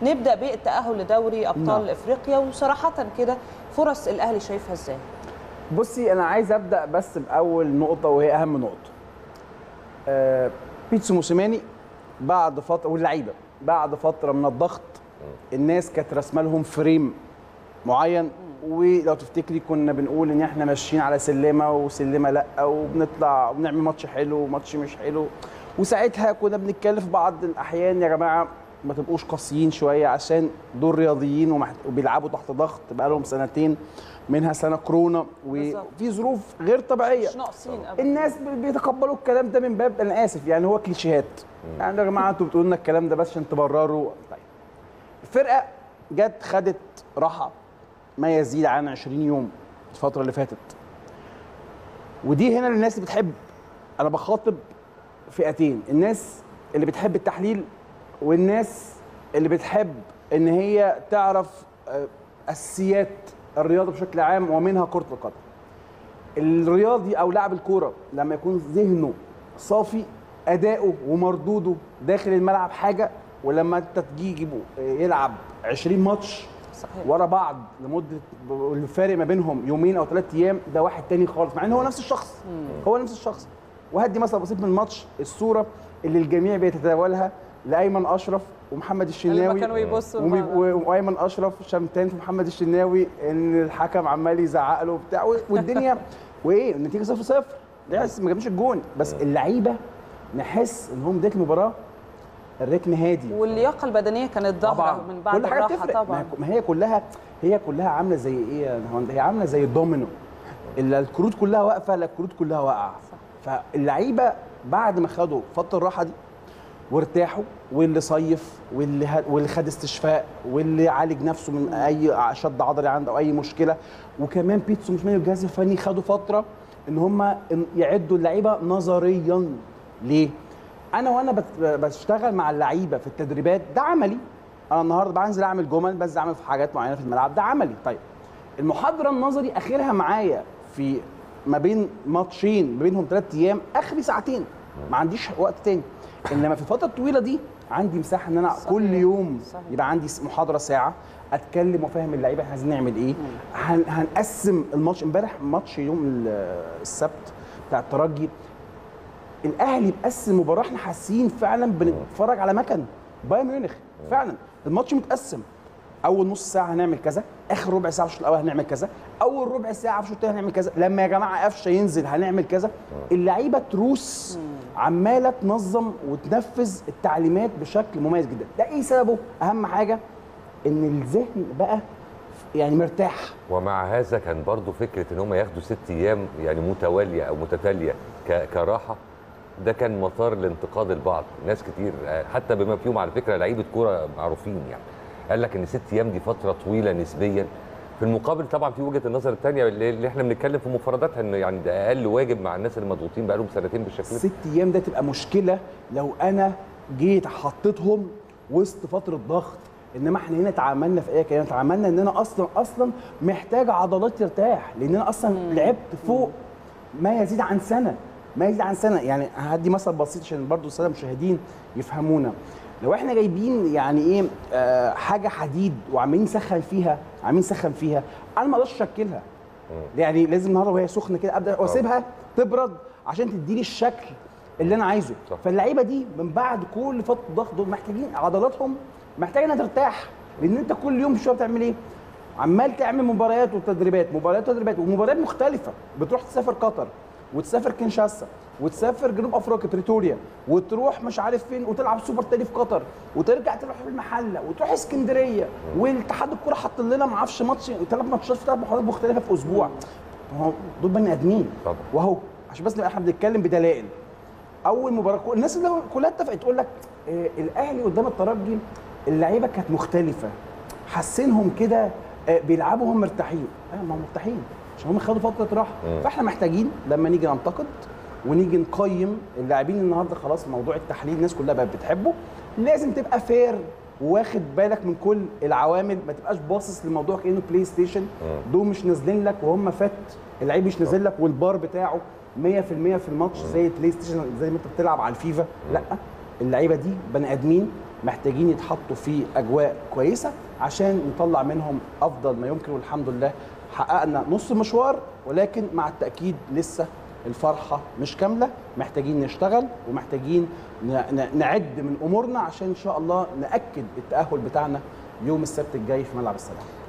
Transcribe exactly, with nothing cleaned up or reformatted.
نبدا بالتاهل لدوري ابطال افريقيا، وصراحه كده فرص الاهلي شايفها ازاي؟ بصي انا عايز ابدا بس باول نقطه وهي اهم نقطه. آه بيتسو موسيماني بعد فتره واللعيبه بعد فتره من الضغط، الناس كانت راسمه لهم فريم معين، ولو تفتكري كنا بنقول ان احنا ماشيين على سلمه وسلمه لا، وبنطلع وبنعمل ماتش حلو وماتش مش حلو. وساعتها كنا بنتكلم في بعض الاحيان يا جماعه ما تبقوش قاسيين شويه، عشان دول رياضيين ومحت... وبيلعبوا تحت ضغط بقى لهم سنتين، منها سنه كورونا وفي ظروف غير طبيعيه. مش ناقصين ابدا. الناس بيتقبلوا الكلام ده من باب انا اسف يعني هو كليشيهات، يعني يا جماعه انتوا بتقولوا لنا الكلام ده بس عشان تبرروا. طيب الفرقه جت خدت راحه ما يزيد عن عشرين يوم الفتره اللي فاتت، ودي هنا الناس اللي بتحب، انا بخاطب فئتين، الناس اللي بتحب التحليل والناس اللي بتحب ان هي تعرف اساسيات الرياضه بشكل عام ومنها كره القدم. الرياضي او لاعب الكوره لما يكون ذهنه صافي اداؤه ومردوده داخل الملعب حاجه، ولما انت تجيبه يلعب عشرين ماتش صحيح ورا بعض لمده الفارق ما بينهم يومين او ثلاث ايام ده واحد تاني خالص، مع ان هو نفس الشخص. مم. هو نفس الشخص. وهدي مثلا بسيط من الماتش، الصوره اللي الجميع بيتداولها لايمن اشرف ومحمد الشناوي اللي كانوا يبصوا وايمن اشرف شمتان في محمد الشناوي ان الحكم عمال يزعق له وبتاع والدنيا وايه النتيجه صفر صفر لسه ما جابش الجون، بس اللعيبه نحس ان هم بدايه المباراه الريتم هادي واللياقه البدنيه كانت ظاهره من بعد كل حاجه الراحه طبعا. ما هي كلها هي كلها عامله زي ايه؟ هي عامله زي الدومينو، الا الكروت كلها واقفه لا الكروت كلها واقعه. فاللعيبه بعد ما خدوا فتره الراحه دي وارتاحوا، واللي صيف واللي واللي خد استشفاء واللي عالج نفسه من اي شد عضلي عنده او اي مشكله، وكمان بيتسو موسيماني والجهاز الفني خدوا فتره ان هم يعدوا اللعيبه نظريا. ليه؟ انا وانا بشتغل مع اللعيبه في التدريبات ده عملي، انا النهارده بنزل اعمل جمل، بنزل اعمل في حاجات معينه في الملعب، ده عملي. طيب المحاضره النظري اخرها معايا في ما بين ماتشين ما بينهم ثلاث ايام، اخري ساعتين، ما عنديش وقت تاني. انما في الفتره الطويله دي عندي مساحه ان انا صحيح. كل يوم صحيح. يبقى عندي محاضره ساعه اتكلم وافهم اللعيبه احنا عايزين نعمل ايه. هن هنقسم الماتش. امبارح ماتش يوم السبت بتاع الترجي، الاهلي مقسم مباراه، احنا حاسين فعلا بنتفرج على مكن بايرن ميونخ. فعلا الماتش متقسم، اول نص ساعه هنعمل كذا، اخر ربع ساعه في الشوط الاول هنعمل كذا، اول ربع ساعه في الشوط الثاني هنعمل كذا، لما يا جماعه قفشه ينزل هنعمل كذا. اللعيبه تروس عماله تنظم وتنفذ التعليمات بشكل مميز جدا. ده ايه سببه؟ اهم حاجه ان الذهن بقى يعني مرتاح. ومع هذا كان برضو فكره ان هم ياخدوا ست ايام يعني متواليه او متتاليه كراحه، ده كان مسار لانتقاد البعض. ناس كتير حتى بما فيهم على فكره لعيبه كوره معروفين يعني قال لك ان ست ايام دي فتره طويله نسبيا. في المقابل طبعا في وجهه النظر الثانيه اللي احنا بنتكلم في مفرداتها ان يعني ده اقل واجب مع الناس اللي مضغوطين بقى لهم سنتين بالشكل ده. ست ايام ده تبقى مشكله لو انا جيت حطيتهم وسط فتره ضغط، انما احنا هنا تعاملنا في ايه كده؟ تعاملنا ان انا اصلا اصلا محتاج عضلات ترتاح، لان انا اصلا مم. لعبت فوق ما يزيد عن سنه ما يزيد عن سنه. يعني هدي مثل بسيط عشان برضو الساده المشاهدين يفهمونا. لو احنا جايبين يعني ايه آه حاجه حديد وعمالين نسخن فيها عمالين نسخن فيها انا ما اقدرش اشكلها. يعني لازم النهارده وهي سخنه كده ابدا واسيبها تبرد عشان تديني الشكل اللي انا عايزه. فاللعيبه دي من بعد كل فتره ضغط دول محتاجين عضلاتهم محتاجه انها ترتاح، لان انت كل يوم شويه بتعمل ايه؟ عمال تعمل مباريات وتدريبات مباريات وتدريبات ومباريات مختلفه. بتروح تسافر قطر وتسافر كينشاسا وتسافر جنوب افريقيا بريتوريا وتروح مش عارف فين وتلعب سوبر تاني في قطر وترجع تروح المحله وتروح اسكندريه، والاتحاد الكوره حط لنا ما اعرفش ماتش ثلاث ماتشات في ثلاث محافظات مختلفه في اسبوع. دول بني ادمين وهو عشان بس احنا بنتكلم بدلائل. اول مباراه الناس اللي كلها اتفقت تقول لك آه الاهلي قدام الترجي اللعيبه كانت مختلفه، حاسينهم كده آه بيلعبوا هم مرتاحين. اه ما هم مرتاحين عشان هم خدوا فتره راحه. فاحنا محتاجين لما نيجي ننتقد ونيجي نقيم اللاعبين النهارده، خلاص موضوع التحليل الناس كلها بقت بتحبه، لازم تبقى فير واخد بالك من كل العوامل، ما تبقاش باصص للموضوع كانه بلاي ستيشن. دول مش نازلين لك وهم فات، اللعيب مش نازل لك والبار بتاعه مية في المية في الماتش زي البلاي ستيشن زي ما انت بتلعب على الفيفا. لا، اللعيبه دي بني ادمين محتاجين يتحطوا في اجواء كويسه عشان نطلع منهم افضل ما يمكن، والحمد لله حققنا نص مشوار، ولكن مع التاكيد لسه الفرحه مش كامله، محتاجين نشتغل ومحتاجين نعد من امورنا عشان ان شاء الله ناكد التاهل بتاعنا يوم السبت الجاي في ملعب السلام.